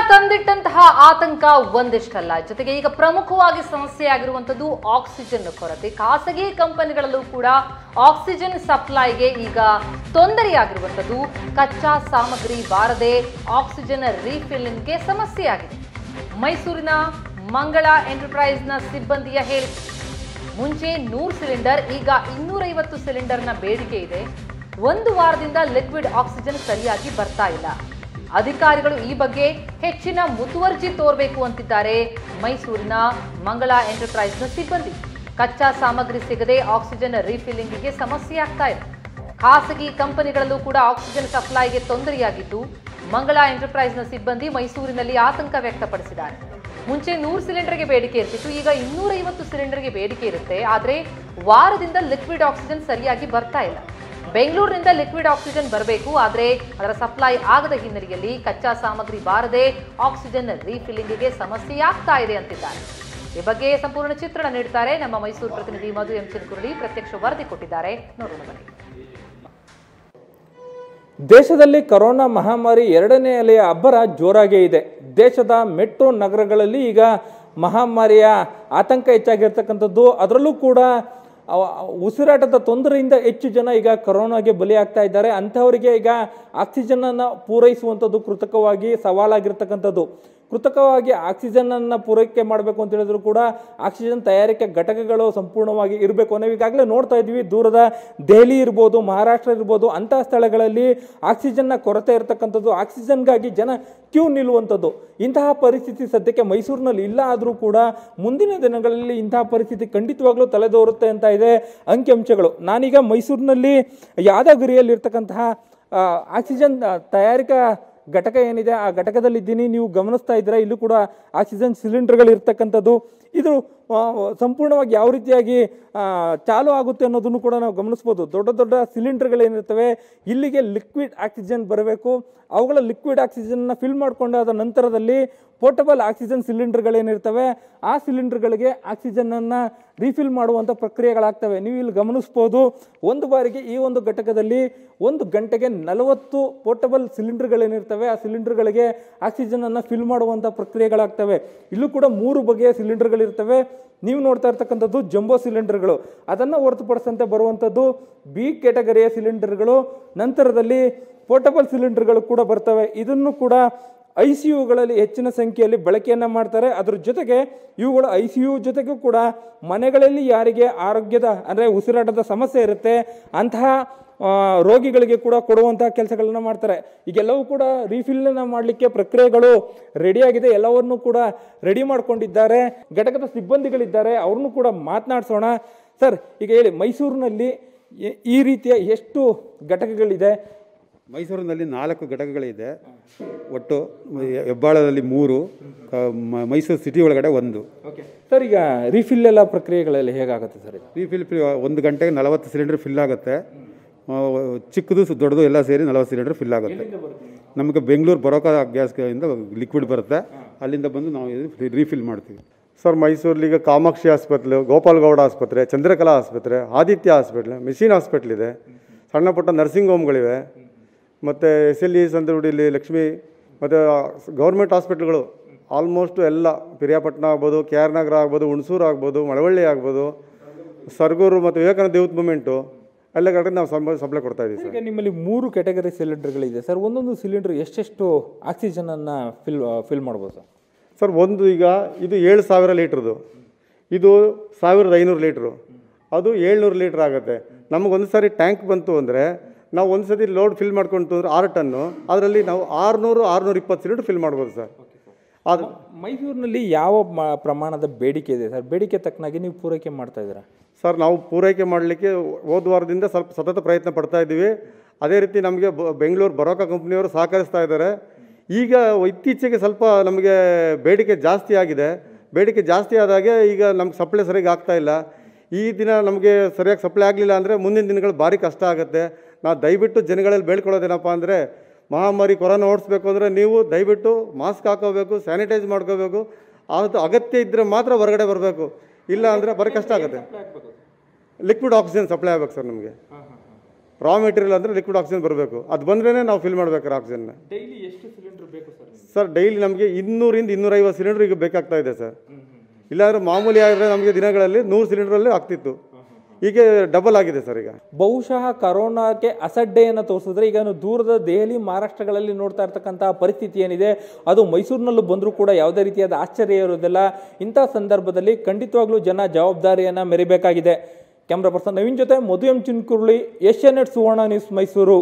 ತಂದಿಟ್ಟಂತಹ ಆತಂಕ ಒಂದಿಷ್ಟಲ್ಲ, ಜೊತೆಗೆ ಈಗ ಪ್ರಮುಖವಾಗಿ ಸಮಸ್ಯೆ ಆಗಿರುವಂತದ್ದು ಆಕ್ಸಿಜನ್ ಕೊರತೆ. ಖಾಸಗಿ ಕಂಪನಿಗಳಲ್ಲೂ ಕೂಡ ಆಕ್ಸಿಜನ್ ಸಪ್ಲೈಗೆ ಈಗ ತೊಂದರೆಯಾಗಿರುವಂತದ್ದು. ಕಚ್ಚಾ ಸಾಮಗ್ರಿ ಬಾರದೆ ಆಕ್ಸಿಜನ್ ರೀಫಿಲ್ಲಿಂಗ್ಗೆ ಸಮಸ್ಯೆ ಆಗಿದೆ. ಮೈಸೂರಿನ ಮಂಗಳ ಎಂಟರ್ಪ್ರೈಸ್ನ ಸಿಬ್ಬಂದಿಯ ಹೇಳಿಕೆ, ಮುಂಚೆ 100 ಸಿಲಿಂಡರ್, ಈಗ 250 ಸಿಲಿಂಡರ್ನ ಬೇಡಿಕೆ ಇದೆ. 1 ವಾರದಿಂದ ಲಿಕ್ವಿಡ್ ಆಕ್ಸಿಜನ್ ಸರಿಯಾಗಿ ಬರ್ತಾ ಇಲ್ಲ. ಅಧಿಕಾರಿಗಳು ಈ ಬಗ್ಗೆ ಹೆಚ್ಚಿನ ಮುತುವರ್ಜಿ ತೋರಬೇಕು ಅಂತಿದ್ದಾರೆ ಮೈಸೂರಿನ ಮಂಗಳ ಎಂಟರ್ಪ್ರೈಸ್ನ ಸಿಬ್ಬಂದಿ. ಕಚ್ಚಾ ಸಾಮಗ್ರಿ ಸಿಗದೆ ಆಕ್ಸಿಜನ್ ರೀಫಿಲ್ಲಿಂಗ್ಗೆ ಸಮಸ್ಯೆ ಆಗ್ತಾ ಇದೆ. ಖಾಸಗಿ ಕಂಪನಿಗಳಲ್ಲೂ ಕೂಡ ಆಕ್ಸಿಜನ್ ಸಪ್ಲೈಗೆ ತೊಂದರೆಯಾಗಿದ್ದು, ಮಂಗಳ ಎಂಟರ್ಪ್ರೈಸ್ನ ಸಿಬ್ಬಂದಿ ಮೈಸೂರಿನಲ್ಲಿ ಆತಂಕ ವ್ಯಕ್ತಪಡಿಸಿದ್ದಾರೆ. ಮುಂಚೆ 100 ಸಿಲಿಂಡರ್ಗೆ ಬೇಡಿಕೆ ಇರ್ತಿತ್ತು, ಈಗ 250 ಸಿಲಿಂಡರ್ಗೆ ಬೇಡಿಕೆ ಇರುತ್ತೆ. ಆದರೆ ವಾರದಿಂದ ಲಿಕ್ವಿಡ್ ಆಕ್ಸಿಜನ್ ಸರಿಯಾಗಿ ಬರ್ತಾ ಇಲ್ಲ. ಬೆಂಗಳೂರಿನಿಂದ ಲಿಕ್ವಿಡ್ ಆಕ್ಸಿಜನ್ ಬರಬೇಕು, ಆದರೆ ಅದರ ಸಪ್ಲೈ ಆಗದ ಹಿನ್ನೆಲೆಯಲ್ಲಿ ಕಚ್ಚಾ ಸಾಮಗ್ರಿ ಬಾರದೆ ಆಕ್ಸಿಜನ್ ರೀಫಿಲ್ಲಿಂಗ್ಗೆ ಸಮಸ್ಯೆ ಆಗ್ತಾ ಇದೆ ಅಂತಿದ್ದಾರೆ. ಈ ಬಗ್ಗೆ ಸಂಪೂರ್ಣ ಚಿತ್ರಣ ನೀಡುತ್ತಾರೆ ನಮ್ಮ ಮೈಸೂರು ಪ್ರತಿನಿಧಿ ಮಧು ಎಂ ಚಿನ್ಕುರಳಿ. ಪ್ರತ್ಯಕ್ಷ ವರದಿ ಕೊಟ್ಟಿದ್ದಾರೆ, ನೋಡೋಣ ಬನ್ನಿ. ದೇಶದಲ್ಲಿ ಕೊರೋನಾ ಮಹಾಮಾರಿ 2ನೇ ಅಲೆಯ ಅಬ್ಬರ ಜೋರಾಗೇ ಇದೆ. ದೇಶದ ಮೆಟ್ರೋ ನಗರಗಳಲ್ಲಿ ಈಗ ಮಹಾಮಾರಿಯ ಆತಂಕ ಹೆಚ್ಚಾಗಿರ್ತಕ್ಕಂಥದ್ದು. ಅದರಲ್ಲೂ ಕೂಡ ಉಸಿರಾಟದ ತೊಂದರೆಯಿಂದ ಹೆಚ್ಚು ಜನ ಈಗ ಕೊರೋನಾಗೆ ಬಲಿಯಾಗ್ತಾ ಇದ್ದಾರೆ. ಅಂಥವರಿಗೆ ಈಗ ಆಕ್ಸಿಜನನ್ನು ಪೂರೈಸುವಂಥದ್ದು ಕೃತಕವಾಗಿ ಸವಾಲಾಗಿರ್ತಕ್ಕಂಥದ್ದು. ಕೃತಕವಾಗಿ ಆಕ್ಸಿಜನನ್ನು ಪೂರೈಕೆ ಮಾಡಬೇಕು ಅಂತ ಹೇಳಿದ್ರು ಕೂಡ ಆಕ್ಸಿಜನ್ ತಯಾರಿಕೆ ಘಟಕಗಳು ಸಂಪೂರ್ಣವಾಗಿ ಇರಬೇಕು. ನಾವು ಈಗಾಗಲೇ ನೋಡ್ತಾ ಇದ್ವಿ, ದೂರದ ದೆಹಲಿ ಇರ್ಬೋದು, ಮಹಾರಾಷ್ಟ್ರ ಇರ್ಬೋದು, ಅಂತಹ ಸ್ಥಳಗಳಲ್ಲಿ ಆಕ್ಸಿಜನ್ನ ಕೊರತೆ ಇರತಕ್ಕಂಥದ್ದು. ಆಕ್ಸಿಜನ್ಗಾಗಿ ಜನ ಕ್ಯೂ ನಿಲ್ಲುವಂಥದ್ದು. ಇಂತಹ ಪರಿಸ್ಥಿತಿ ಸದ್ಯಕ್ಕೆ ಮೈಸೂರಿನಲ್ಲಿ ಇಲ್ಲ. ಆದರೂ ಕೂಡ ಮುಂದಿನ ದಿನಗಳಲ್ಲಿ ಇಂತಹ ಪರಿಸ್ಥಿತಿ ಖಂಡಿತವಾಗ್ಲೂ ತಲೆದೋರುತ್ತೆ ಅಂತ ಇದೆ ಅಂಕಿಅಂಶಗಳು. ನಾನೀಗ ಮೈಸೂರಿನಲ್ಲಿ ಯಾದಗಿರಿಯಲ್ಲಿ ಇರ್ತಕ್ಕಂತಹ ಆಕ್ಸಿಜನ್ ತಯಾರಿಕಾ ಘಟಕ ಏನಿದೆ ಆ ಘಟಕದಲ್ಲಿದ್ದೀನಿ. ನೀವು ಗಮನಿಸ್ತಾ ಇದ್ದೀರಾ, ಇಲ್ಲೂ ಕೂಡ ಆಕ್ಸಿಜನ್ ಸಿಲಿಂಡರ್ಗಳು ಇರ್ತಕ್ಕಂಥದ್ದು. ಇದು ಸಂಪೂರ್ಣವಾಗಿ ಯಾವ ರೀತಿಯಾಗಿ ಚಾಲು ಆಗುತ್ತೆ ಅನ್ನೋದನ್ನು ಕೂಡ ನಾವು ಗಮನಿಸ್ಬೋದು. ದೊಡ್ಡ ದೊಡ್ಡ ಸಿಲಿಂಡರ್ಗಳೇನಿರ್ತವೆ, ಇಲ್ಲಿಗೆ ಲಿಕ್ವಿಡ್ ಆಕ್ಸಿಜನ್ ಬರಬೇಕು. ಅವುಗಳ ಲಿಕ್ವಿಡ್ ಆಕ್ಸಿಜನ್ನ ಫಿಲ್ ಮಾಡಿಕೊಂಡಾದ ನಂತರದಲ್ಲಿ ಪೋರ್ಟಬಲ್ ಆಕ್ಸಿಜನ್ ಸಿಲಿಂಡರ್ಗಳೇನಿರ್ತವೆ ಆ ಸಿಲಿಂಡರ್ಗಳಿಗೆ ಆಕ್ಸಿಜನನ್ನು ರೀಫಿಲ್ ಮಾಡುವಂಥ ಪ್ರಕ್ರಿಯೆಗಳಾಗ್ತವೆ. ನೀವು ಇಲ್ಲಿ ಗಮನಿಸ್ಬೋದು, ಒಂದು ಬಾರಿಗೆ ಈ ಒಂದು ಘಟಕದಲ್ಲಿ 1 ಗಂಟೆಗೆ 40 ಪೋರ್ಟಬಲ್ ಸಿಲಿಂಡರ್ಗಳೇನಿರ್ತವೆ ಆ ಸಿಲಿಂಡರ್ಗಳಿಗೆ ಆಕ್ಸಿಜನನ್ನು ಫಿಲ್ ಮಾಡುವಂಥ ಪ್ರಕ್ರಿಯೆಗಳಾಗ್ತವೆ. ಇಲ್ಲೂ ಕೂಡ 3 ಬಗೆಯ ಸಿಲಿಂಡರ್ಗಳಿರ್ತವೆ. ನೀವು ನೋಡ್ತಾ ಇರ್ತಕ್ಕಂಥದ್ದು ಜಂಬೋ ಸಿಲಿಂಡರ್ಗಳು. ಅದನ್ನು ಹೊರತುಪಡಿಸಂತೆ ಬರುವಂಥದ್ದು ಬಿ ಕ್ಯಾಟಗರಿಯ ಸಿಲಿಂಡರ್ಗಳು. ನಂತರದಲ್ಲಿ ಪೋರ್ಟಬಲ್ ಸಿಲಿಂಡರ್ಗಳು ಕೂಡ ಬರ್ತವೆ. ಇದನ್ನು ಕೂಡ ICUಗಳಲ್ಲಿ ಹೆಚ್ಚಿನ ಸಂಖ್ಯೆಯಲ್ಲಿ ಬಳಕೆಯನ್ನು ಮಾಡ್ತಾರೆ. ಅದ್ರ ಜೊತೆಗೆ ಇವುಗಳು ICU ಜೊತೆಗೂ ಕೂಡ ಮನೆಗಳಲ್ಲಿ ಯಾರಿಗೆ ಆರೋಗ್ಯದ ಅಂದರೆ ಉಸಿರಾಟದ ಸಮಸ್ಯೆ ಇರುತ್ತೆ ಅಂತಹ ರೋಗಿಗಳಿಗೆ ಕೂಡ ಕೊಡುವಂತಹ ಕೆಲಸಗಳನ್ನು ಮಾಡ್ತಾರೆ. ಈಗೆಲ್ಲವೂ ಕೂಡ ರೀಫಿಲ್ಲನ್ನು ಮಾಡಲಿಕ್ಕೆ ಪ್ರಕ್ರಿಯೆಗಳು ರೆಡಿಯಾಗಿದೆ. ಎಲ್ಲವನ್ನೂ ಕೂಡ ರೆಡಿ ಮಾಡ್ಕೊಂಡಿದ್ದಾರೆ. ಘಟಕದ ಸಿಬ್ಬಂದಿಗಳಿದ್ದಾರೆ, ಅವ್ರನ್ನೂ ಕೂಡ ಮಾತನಾಡಿಸೋಣ. ಸರ್, ಈಗ ಹೇಳಿ, ಮೈಸೂರಿನಲ್ಲಿ ಈ ರೀತಿಯ ಎಷ್ಟು ಘಟಕಗಳಿದೆ? ಮೈಸೂರಿನಲ್ಲಿ 4 ಘಟಕಗಳಿದೆ. ಒಟ್ಟು ಹೆಬ್ಬಾಳದಲ್ಲಿ 3, ಮೈಸೂರು ಸಿಟಿ ಒಳಗಡೆ 1. ಓಕೆ ಸರ್, ಈಗ ರೀಫಿಲ್ ಎಲ್ಲ ಪ್ರಕ್ರಿಯೆಗಳೆಲ್ಲ ಹೇಗಾಗುತ್ತೆ ಸರ್? ರೀಫಿಲ್ 1 ಗಂಟೆಗೆ 40 ಸಿಲಿಂಡರ್ ಫಿಲ್ ಆಗುತ್ತೆ. ಚಿಕ್ಕದು ದೊಡ್ಡದು ಎಲ್ಲ ಸೇರಿ 40 ಸಿಲಿಂಡರ್ ಫಿಲ್ ಆಗುತ್ತೆ. ನಮಗೆ ಬೆಂಗಳೂರು ಬರೋಕ ಗ್ಯಾಸ್ಯಿಂದ ಲಿಕ್ವಿಡ್ ಬರುತ್ತೆ, ಅಲ್ಲಿಂದ ಬಂದು ನಾವು ರೀಫಿಲ್ ಮಾಡ್ತೀವಿ. ಸರ್, ಮೈಸೂರಲ್ಲಿ ಈಗ ಕಾಮಾಕ್ಷಿ ಆಸ್ಪತ್ರೆ, ಗೋಪಾಲಗೌಡ ಆಸ್ಪತ್ರೆ, ಚಂದ್ರಕಲಾ ಆಸ್ಪತ್ರೆ, ಆದಿತ್ಯ ಹಾಸ್ಪಿಟ್ಲ್, ಮಿಷಿನ್ ಹಾಸ್ಪಿಟ್ಲ್ ಇದೆ, ಸಣ್ಣ ಪುಟ್ಟ ನರ್ಸಿಂಗ್ ಹೋಮ್ಗಳಿವೆ, ಮತ್ತು SLE ಸಂತಗುಡಿಲಿ ಲಕ್ಷ್ಮಿ, ಮತ್ತು ಗೌರ್ಮೆಂಟ್ ಹಾಸ್ಪಿಟ್ಲ್ಗಳು ಆಲ್ಮೋಸ್ಟ್ ಎಲ್ಲ ಪಿರಿಯಾಪಟ್ಟಣ ಆಗ್ಬೋದು, KR ನಗರ ಆಗ್ಬೋದು, ಹುಣಸೂರು ಆಗ್ಬೋದು, ಮಳವಳ್ಳಿ ಆಗ್ಬೋದು, ಸರ್ಗೂರು ಮತ್ತು ವಿವೇಕಾನಂದ ಯೂತ್ ಮೂವ್ಮೆಂಟು ಎಲ್ಲ ಕಡೆ ನಾವು ಸಪ್ಲೈ ಕೊಡ್ತಾ ಇದ್ದೀವಿ ಸರ್. ಈಗ ನಿಮ್ಮಲ್ಲಿ 3 ಕ್ಯಾಟಗರಿ ಸಿಲಿಂಡರ್ಗಳಿದೆ ಸರ್. ಒಂದೊಂದು ಸಿಲಿಂಡರ್ ಎಷ್ಟೆಷ್ಟು ಆಕ್ಸಿಜನನ್ನು ಫಿಲ್ ಮಾಡ್ಬೋದು ಸರ್? ಸರ್, ಈಗ ಇದು 7,000 ಲೀಟ್ರದು, ಇದು 1,500 ಲೀಟ್ರು, ಅದು 700 ಲೀಟ್ರ್ ಆಗುತ್ತೆ. ನಮಗೊಂದು ಸಾರಿ ಟ್ಯಾಂಕ್ ಬಂತು ಅಂದರೆ ನಾವು ಒಂದು ಸತಿ ಲೋಡ್ ಫಿಲ್ ಮಾಡ್ಕೊಂಡು ಅಂದರೆ 6 ಟನ್ನು, ಅದರಲ್ಲಿ ನಾವು 600-620 ಸಿಲಿಂಡರ್ ಫಿಲ್ ಮಾಡ್ಬೋದು ಸರ್. ಅದು ಮೈಸೂರಿನಲ್ಲಿ ಯಾವ ಪ್ರಮಾಣದ ಬೇಡಿಕೆ ಇದೆ ಸರ್? ಬೇಡಿಕೆ ತಕ್ಕನಾಗಿ ನೀವು ಪೂರೈಕೆ ಮಾಡ್ತಾ ಇದ್ದೀರಾ? ಸರ್, ನಾವು ಪೂರೈಕೆ ಮಾಡಲಿಕ್ಕೆ ಹೋದ ವಾರದಿಂದ ಸ್ವಲ್ಪ ಸತತ ಪ್ರಯತ್ನ ಪಡ್ತಾ ಇದ್ದೀವಿ. ಅದೇ ರೀತಿ ನಮಗೆ ಬೆಂಗಳೂರು ಬರೋಕ ಕಂಪ್ನಿಯವರು ಸಹಕರಿಸ್ತಾ ಇದ್ದಾರೆ. ಈಗ ಇತ್ತೀಚೆಗೆ ಸ್ವಲ್ಪ ನಮಗೆ ಬೇಡಿಕೆ ಜಾಸ್ತಿ ಆಗಿದೆ. ಬೇಡಿಕೆ ಜಾಸ್ತಿ ಆದಾಗೆ ಈಗ ನಮ್ಗೆ ಸಪ್ಲೈ ಸರಿಯಾಗಿ ಆಗ್ತಾ ಇಲ್ಲ. ಈ ದಿನ ನಮಗೆ ಸರಿಯಾಗಿ ಸಪ್ಲೈ ಆಗಲಿಲ್ಲ ಅಂದರೆ ಮುಂದಿನ ದಿನಗಳು ಭಾರಿ ಕಷ್ಟ ಆಗುತ್ತೆ. ನಾವು ದಯವಿಟ್ಟು ಜನಗಳಲ್ಲಿ ಬೇಡ್ಕೊಳ್ಳೋದೇನಪ್ಪ ಅಂದರೆ, ಮಹಾಮಾರಿ ಕೊರೋನಾ ಓಡಿಸ್ಬೇಕು ಅಂದರೆ ನೀವು ದಯವಿಟ್ಟು ಮಾಸ್ಕ್ ಹಾಕೋಬೇಕು, ಸ್ಯಾನಿಟೈಸ್ ಮಾಡ್ಕೋಬೇಕು. ಅದು ಅಗತ್ಯ ಇದ್ದರೆ ಮಾತ್ರ ಹೊರಗಡೆ ಬರಬೇಕು, ಇಲ್ಲ ಅಂದರೆ ಬರೀ ಕಷ್ಟ ಆಗುತ್ತೆ. ಲಿಕ್ವಿಡ್ ಆಕ್ಸಿಜನ್ ಸಪ್ಲೈ ಆಗಬೇಕು ಸರ್. ನಮಗೆ ರಾ ಮೆಟೀರಿಯಲ್ ಅಂದರೆ ಲಿಕ್ವಿಡ್ ಆಕ್ಸಿಜನ್ ಬರಬೇಕು. ಅದು ಬಂದ್ರೇ ನಾವು ಫಿಲ್ ಮಾಡಬೇಕು ಆಕ್ಸಿಜನ್ನ. ಡೈಲಿ ಎಷ್ಟು ಸಿಲಿಂಡರ್ ಬೇಕು ಸರ್? ಸರ್ ಡೈಲಿ ನಮಗೆ 200 ಇಂದ 250 ಸಿಲಿಂಡರ್ ಈಗ ಬೇಕಾಗ್ತಾ ಇದೆ ಸರ್. ಇಲ್ಲಾಂದ್ರೆ ಮಾಮೂಲಿ ಆದರೆ ನಮಗೆ ದಿನಗಳಲ್ಲಿ 100 ಸಿಲಿಂಡ್ರಲ್ಲೇ ಆಗ್ತಿತ್ತು, ಈಗ ಡಬಲ್ ಆಗಿದೆ ಸರ್. ಈಗ ಬಹುಶಃ ಕರೋನಾಕ್ಕೆ ಅಸಡ್ಡೆಯನ್ನು ತೋರಿಸಿದ್ರೆ ಈಗ ದೂರದ ದೆಹಲಿ, ಮಹಾರಾಷ್ಟ್ರಗಳಲ್ಲಿ ನೋಡ್ತಾ ಇರ್ತಕ್ಕಂಥ ಪರಿಸ್ಥಿತಿ ಏನಿದೆ ಅದು ಮೈಸೂರಿನಲ್ಲೂ ಬಂದರೂ ಕೂಡ ಯಾವುದೇ ರೀತಿಯಾದ ಆಶ್ಚರ್ಯ ಇರೋದಿಲ್ಲ. ಇಂಥ ಸಂದರ್ಭದಲ್ಲಿ ಖಂಡಿತವಾಗ್ಲೂ ಜನ ಜವಾಬ್ದಾರಿಯನ್ನು ಮೆರಿಬೇಕಾಗಿದೆ. ಕ್ಯಾಮ್ರಾ ಪರ್ಸನ್ ನವೀನ್ ಜೊತೆ ಮಧು ಎಂ ಚಿನ್ಕುರ್ಳಿ, ಏಷ್ಯಾನೆಟ್ ಸುವರ್ಣ ನ್ಯೂಸ್, ಮೈಸೂರು.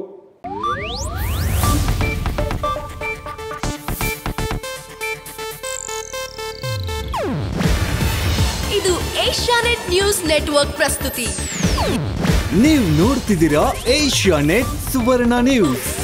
ಇದು ಏಷ್ಯಾನೆಟ್ ನ್ಯೂಸ್ ನೆಟ್ವರ್ಕ್ ಪ್ರಸ್ತುತಿ. ನೀವು ನೋಡ್ತಿದ್ದೀರಾ ಏಷ್ಯಾನೆಟ್ ಸುವರ್ಣ ನ್ಯೂಸ್.